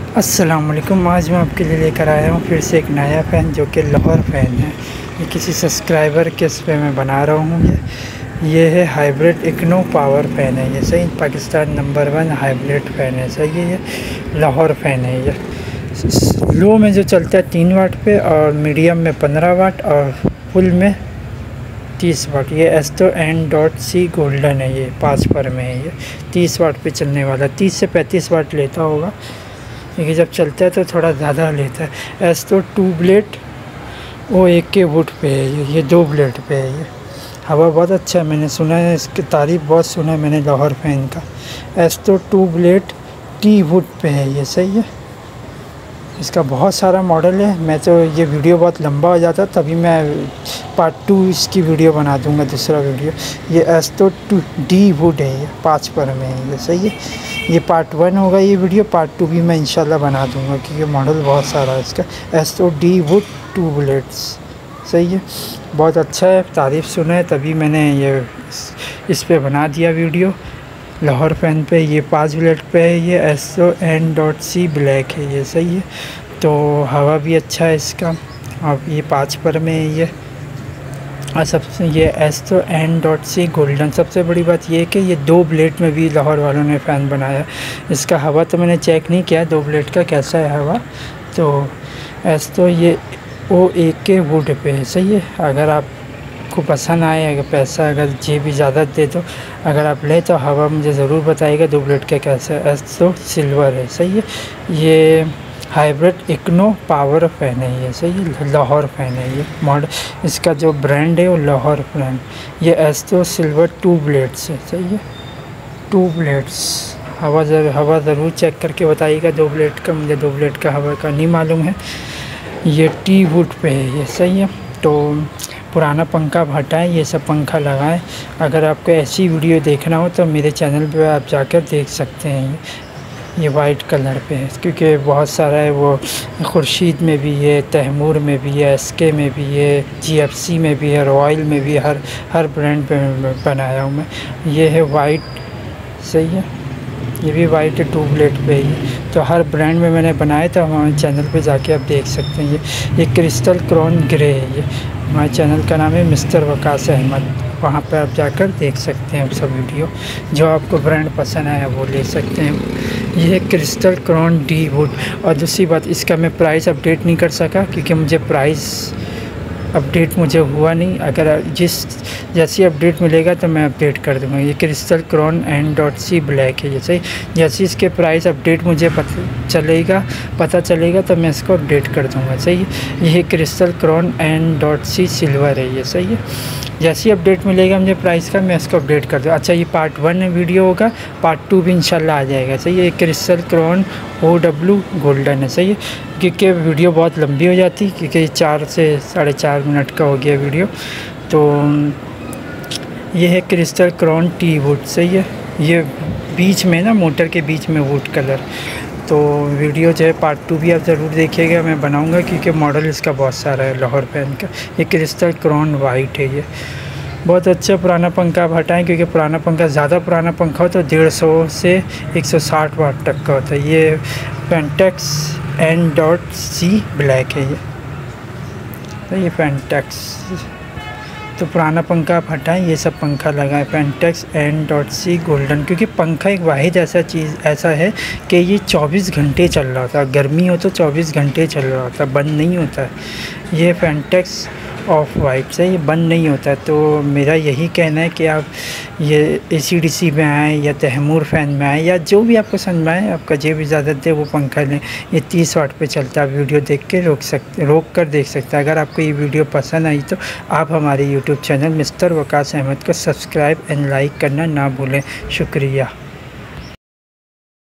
अस्सलाम वालेकुम। आज मैं आपके लिए लेकर आया हूँ फिर से एक नया फ़ैन जो कि लाहौर फ़ैन है। ये किसी सब्सक्राइबर के इस पे मैं बना रहा हूँ। ये है हाइब्रिड इग्नो पावर फ़ैन है। ये सही पाकिस्तान नंबर 1 हाइब्रिड फ़ैन है। सही है, ये लाहौर फ़ैन है। ये लो में जो चलता है 3 वाट पे, और मीडियम में 15 वाट और फुल में 30 वाट। ये S2N.C गोल्डन है। ये 5 पर में है। ये 30 वाट पे चलने वाला, 30 से 35 वाट लेता होगा, क्योंकि जब चलता है तो थोड़ा ज़्यादा लेता है। S2 2 ब्लेड वो 1 के वुड पे है। ये 2 ब्लेड पे है। ये हवा बहुत अच्छा है, मैंने सुना है, इसकी तारीफ़ बहुत सुना है मैंने लाहौर फ़ैन का। S2 2 ब्लेड T वुड पे है। ये सही है। इसका बहुत सारा मॉडल है। मैं तो ये वीडियो बहुत लंबा हो जाता, तभी मैं पार्ट 2 इसकी वीडियो बना दूंगा, दूसरा वीडियो। ये S2 D वुड है। ये 5 पर में है। ये सही है। ये पार्ट 1 होगा ये वीडियो, पार्ट 2 भी मैं इंशाल्लाह बना दूंगा, क्योंकि मॉडल बहुत सारा है इसका। S2 D would 2 bullets. सही है, बहुत अच्छा है, तारीफ़ सुना है, तभी मैंने ये इस पे बना दिया वीडियो लाहौर फ़ैन पे। ये 5 बुलेट पे है। ये S2N.C ब्लैक है। ये सही है, तो हवा भी अच्छा है इसका। अब ये 5 पर में है ये। और सबसे ये S2N.C गोल्डन। सबसे बड़ी बात ये है कि ये 2 ब्लेड में भी लाहौर वालों ने फ़ैन बनाया। इसका हवा तो मैंने चेक नहीं किया 2 ब्लेड का कैसा है हवा। तो तो ये O1 के वुड पे है। सही है, अगर आपको पसंद आए, अगर पैसा अगर जेब भी ज़्यादा दे तो अगर आप ले तो हवा मुझे ज़रूर बताइएगा 2 ब्लेड का कैसा है। तो सिल्वर है। सही है, ये हाइब्रिड इग्नो पावर फ़ैन है। ये सही है, लाहौर फ़ैन है। ये मॉडल, इसका जो ब्रांड है वो लाहौर ब्रांड। ये S2 सिल्वर 2 ब्लेड्स है। सही है, 2 ब्लेड्स। हवा ज़रूर चेक करके बताइएगा 2 ब्लेड का, मुझे 2 ब्लेड का हवा का नहीं मालूम है। ये T वुड पे है। ये सही है, तो पुराना पंखा हटाएं, ये सब पंखा लगाएं। अगर आपको ऐसी वीडियो देखना हो तो मेरे चैनल पे आप जाकर देख सकते हैं। ये वाइट कलर पे है, क्योंकि बहुत सारा है, वो खुर्शीद में भी है, तैमूर में भी है, SK में भी है, GFC में भी है, रॉयल में भी, हर ब्रांड पे बनाया हूँ मैं। ये है वाइट। सही है, ये भी वाइट है, 2 ब्लेड पे ही। तो हर ब्रांड में मैंने बनाया, तो हमारे चैनल पे जाके आप देख सकते हैं। ये क्रिस्टल क्रोन ग्रे है। ये हमारे चैनल का नाम है मिस्टर वकास अहमद। वहाँ पे आप जाकर देख सकते हैं सब वीडियो। जो आपको ब्रांड पसंद आया वो ले सकते हैं। ये है क्रिस्टल क्रोन D वुड। और दूसरी बात, इसका मैं प्राइस अपडेट नहीं कर सका, क्योंकि मुझे प्राइस अपडेट मुझे हुआ नहीं। अगर जैसी अपडेट मिलेगा तो मैं अपडेट कर दूँगा। ये क्रिस्टल क्रोन N.C ब्लैक है। ये सही, जैसे इसके प्राइस अपडेट मुझे पता चलेगा तो मैं इसको अपडेट कर दूँगा। सही है, ये क्रिस्टल क्रोन N.C सिल्वर है। ये सही है, जैसी अपडेट मिलेगा मुझे प्राइस का मैं इसको अपडेट कर दूँ। अच्छा, ये पार्ट 1 वीडियो होगा, पार्ट 2 भी इंशाल्लाह आ जाएगा। सही है, क्रिस्टल क्रोन OW गोल्डन है। सही है, क्योंकि वीडियो बहुत लंबी हो जाती, क्योंकि 4 से 4.5 मिनट का हो गया वीडियो। तो ये है क्रिस्टल क्रोन T वुड। सही है, ये बीच में ना, मोटर के बीच में वुड कलर। तो वीडियो जो है पार्ट 2 भी आप ज़रूर देखिएगा, मैं बनाऊंगा, क्योंकि मॉडल इसका बहुत सारा है लाहौर फ़ैन का। ये क्रिस्टल क्रोन वाइट है। ये बहुत अच्छा पुराना पंखा आप हटाएँ, क्योंकि पुराना पंखा, ज़्यादा पुराना पंखा हो तो 150 से 160 वाट तक का होता है। ये पेंटेक्स N.C ब्लैक है। ये पेंटेक्स। तो पुराना पंखा आप हटाएं, ये सब पंखा लगाएं, पेंटेक्स N.C गोल्डन। क्योंकि पंखा एक वाहिद ऐसा है कि ये 24 घंटे चल रहा होता है। गर्मी हो तो 24 घंटे चल रहा होता है, बंद नहीं होता है। ये पेंटेक्स ऑफ वाइट से ये बंद नहीं होता है। तो मेरा यही कहना है कि आप ये ACDC में आएँ, या तैमूर फ़ैन में आएँ, या जो भी आपको समझ में आए, आपका जेब इजाज़त दे वो पंखा लें। ये 30 वाट पे चलता है। आप वीडियो देख के रोक कर देख सकते हैं। अगर आपको ये वीडियो पसंद आई तो आप हमारे YouTube channel mister Waqas Ahmed को सब्सक्राइब एंड लाइक करना ना भूलें। शुक्रिया।